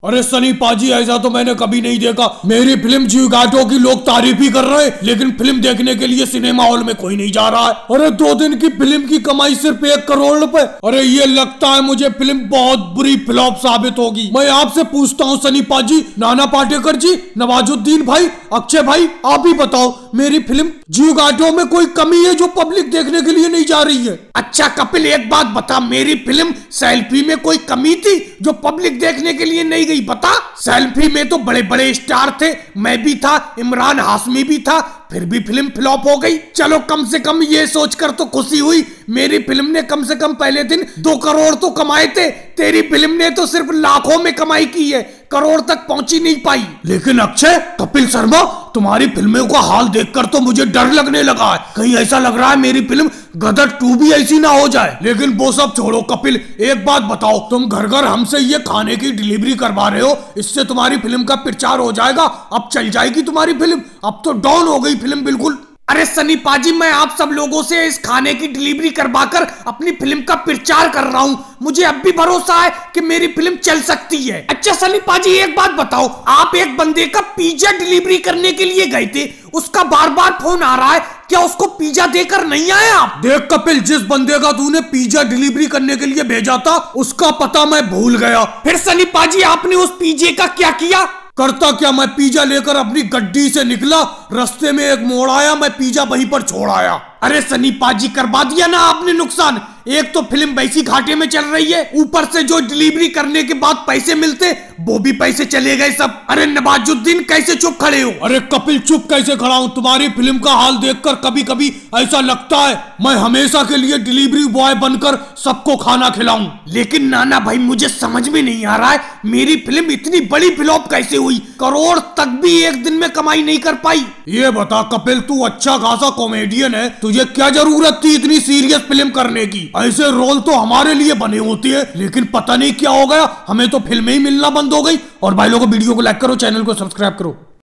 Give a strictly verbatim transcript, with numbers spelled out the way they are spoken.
अरे सनी पाजी, ऐसा तो मैंने कभी नहीं देखा। मेरी फिल्म जिगाटो की लोग तारीफ ही कर रहे हैं, लेकिन फिल्म देखने के लिए सिनेमा हॉल में कोई नहीं जा रहा है। अरे दो दिन की फिल्म की कमाई सिर्फ एक करोड़ रुपए। अरे ये लगता है मुझे फिल्म बहुत बुरी फ्लॉप साबित होगी। मैं आपसे पूछता हूँ सनी पाजी, नाना पाटेकर जी, नवाजुद्दीन भाई, अक्षय भाई, आप ही बताओ, मेरी फिल्म जिगाटो में कोई कमी है जो पब्लिक देखने के लिए नहीं जा रही है? अच्छा कपिल, एक बात बता, मेरी फिल्म सेल्फी में कोई कमी थी जो पब्लिक देखने के लिए नहीं गई? बता। सेल्फी में तो बड़े बड़े स्टार थे, मैं भी था, इमरान हाशमी भी था, फिर भी फिल्म फ्लॉप हो गई। चलो कम से कम ये सोचकर तो खुशी हुई, मेरी फिल्म ने कम से कम पहले दिन दो करोड़ तो कमाए थे। तेरी फिल्म ने तो सिर्फ लाखों में कमाई की है, करोड़ तक पहुंची नहीं पाई। लेकिन अक्षय, कपिल शर्मा, तुम्हारी फिल्मों का हाल देखकर तो मुझे डर लगने लगा है। कहीं ऐसा लग रहा है मेरी फिल्म गदर टू भी ऐसी ना हो जाए। लेकिन वो सब छोड़ो कपिल, एक बात बताओ, तुम घर घर हमसे ये खाने की डिलीवरी करवा रहे हो, इससे तुम्हारी फिल्म का प्रचार हो जाएगा, अब चल जाएगी तुम्हारी फिल्म। अब तो डाउन हो गई फिल्म बिल्कुल। अरे सनी पाजी, मैं आप सब लोगों से इस खाने की डिलीवरी करवाकर अपनी फिल्म का प्रचार कर रहा हूँ। मुझे अब भी भरोसा है कि मेरी फिल्म चल सकती है। अच्छा सनी पाजी, एक बात बताओ, आप एक बंदे का पिज्जा डिलीवरी करने के लिए गए थे, उसका बार बार फोन आ रहा है, क्या उसको पिज्जा देकर नहीं आए आप? देख कपिल, जिस बंदे का तूने पिज्जा डिलीवरी करने के लिए भेजा था उसका पता मैं भूल गया। फिर सनी पाजी, आपने उस पिज्जे का क्या किया? करता क्या, मैं पिज्जा लेकर अपनी गड्डी से निकला, रास्ते में एक मोड़ आया, मैं पिज्जा वहीं पर छोड़ आया। अरे सनी पाजी, करवा दिया ना आपने नुकसान। एक तो फिल्म वैसी घाटे में चल रही है, ऊपर से जो डिलीवरी करने के बाद पैसे मिलते वो भी पैसे चले गए सब। अरे नवाजुद्दीन, कैसे चुप खड़े हो? अरे कपिल, चुप कैसे खड़ा हूँ? तुम्हारी फिल्म का हाल देखकर कभी कभी ऐसा लगता है मैं हमेशा के लिए डिलीवरी बॉय बनकर सबको खाना खिलाऊं। लेकिन नाना भाई, मुझे समझ में नहीं आ रहा है, मेरी फिल्म इतनी बड़ी फ्लॉप कैसे हुई? करोड़ तक भी एक दिन में कमाई नहीं कर पाई। ये बता कपिल, तू अच्छा खासा कॉमेडियन है, तुझे क्या जरूरत थी इतनी सीरियस फिल्म करने की? ऐसे रोल तो हमारे लिए बने होते हैं, लेकिन पता नहीं क्या हो गया, हमें तो फिल्में ही मिलना बंद हो गई। और भाई लोगों, वीडियो को लाइक करो, चैनल को सब्सक्राइब करो।